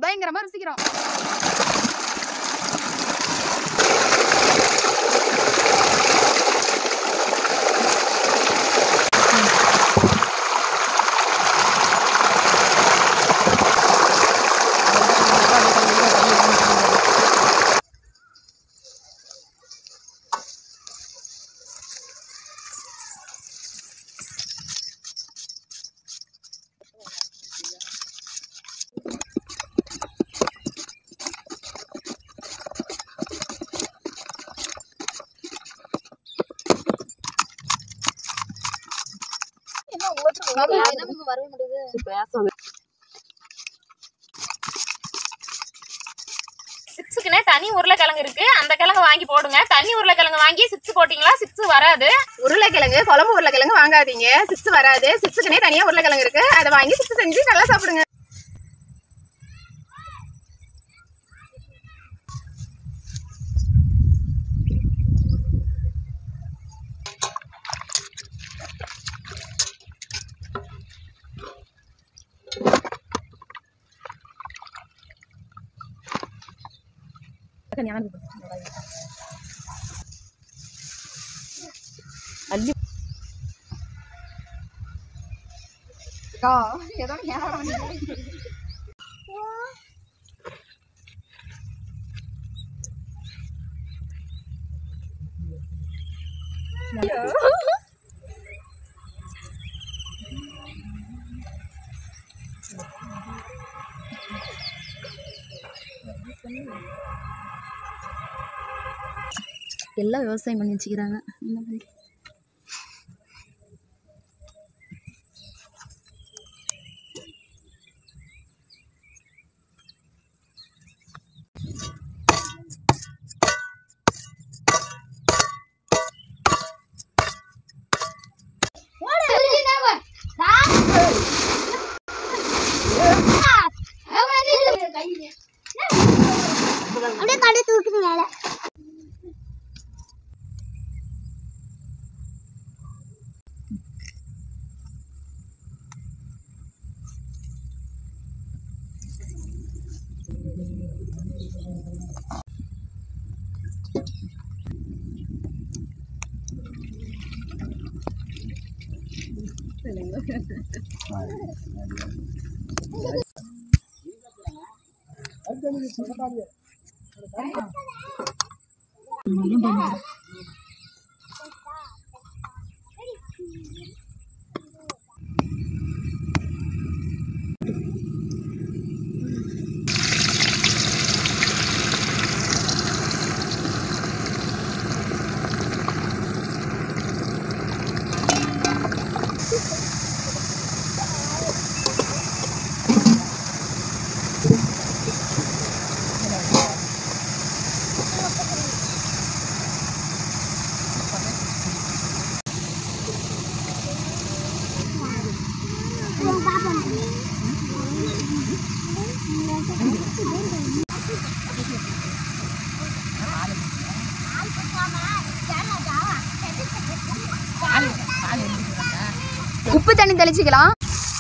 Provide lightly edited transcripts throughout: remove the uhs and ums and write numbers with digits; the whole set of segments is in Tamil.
பயங்கரமா ருசிக்கிறோம். சிப்ஸுக்குனே தனி உருளைக்கிழங்கு இருக்கு, அந்த கிழங்கு வாங்கி போடுங்க. தனி உருளைக்கிழங்கு வாங்கி சிப்ஸ் போட்டீங்களா சிப்ஸ் வராது. உருளைக்கிழங்கு குழம்பு உருளைக்கிழங்கு வாங்காதீங்க, சிப்ஸ் வராது. சிப்ஸுக்குனே தனியா உருளைக்கிழங்கு இருக்கு, அதை வாங்கி சிப்ஸ் செஞ்சு நல்லா சாப்பிடுங்க. அள்ளி ஏதோ எல்லாம் விவசாயம் பண்ணி வச்சுக்கிறாங்க. அப்படியே கடை தூக்குது மேல. உப்பு தண்ணி தெளிச்சுக்கலாம்.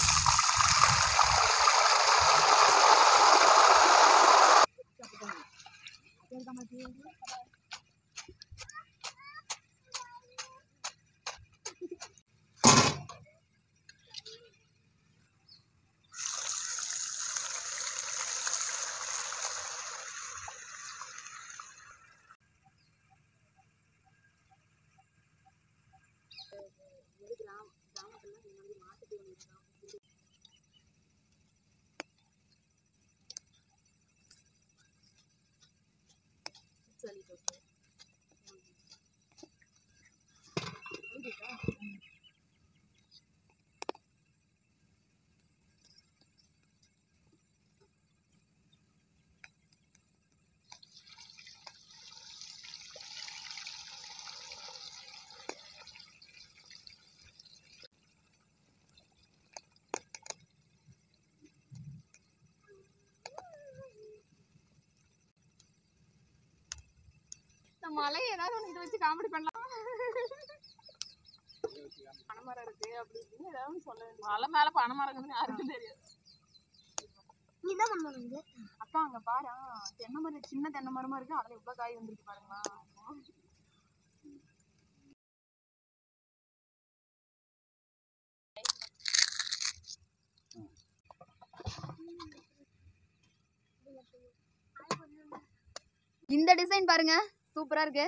மலை ஏதாவது ஒன்று இதை வச்சு காமெடி பண்ணலாம். பனைமரம் இருக்கு அப்படி இப்படின்னு ஏதாவது சொல்ல. மலை மேல பனைமரம் இருக்குன்னு யாருக்கும் தெரியாது. அக்கா அங்க பாரு, தென்னை மரம், சின்ன தென்னை மரமா இருக்கு, அதுல எவ்வளவு காய் வந்துருக்கு பாருங்களா. இந்த டிசைன் பாருங்க, சூப்பரா இருக்கு.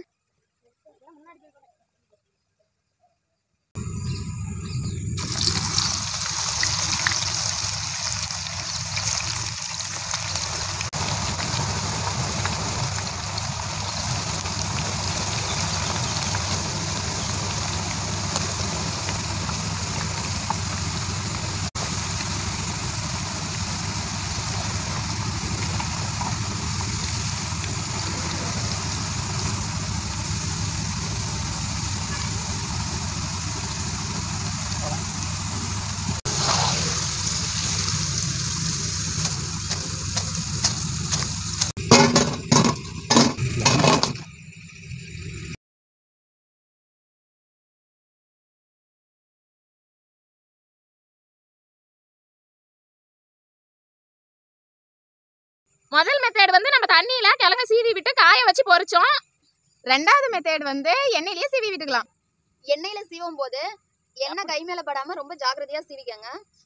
முதல் மெத்தட் வந்து நம்ம தண்ணியில கிழங்க சீவி விட்டு காய வச்சு பொரிச்சோம். ரெண்டாவது மெத்தட் வந்து எண்ணெயிலேயே சீவி விட்டுக்கலாம். எண்ணெயில சீவும் போது எண்ணெய் கை மேல படாம ரொம்ப ஜாக்கிரதையா சீவிக்கங்க.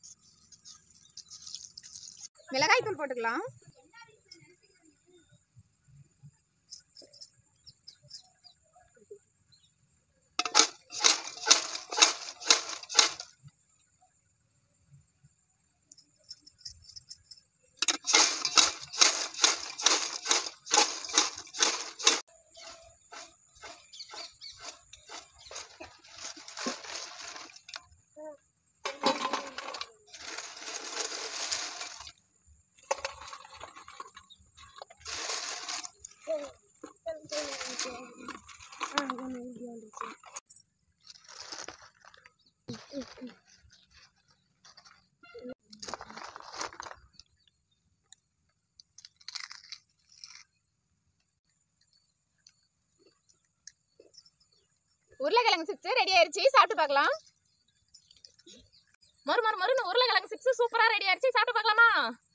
மிளகாய் தூள் போட்டுக்கலாம். உருளைக்கிழங்கு சிப்ஸ் ரெடி ஆயிருச்சு, சாப்பிட்டு பார்க்கலாம். மறுன்னு உருளைக்கிழங்கு சிப்ஸ் சூப்பரா ரெடி ஆயிடுச்சு, சாப்பிட்டு பார்க்கலாமா?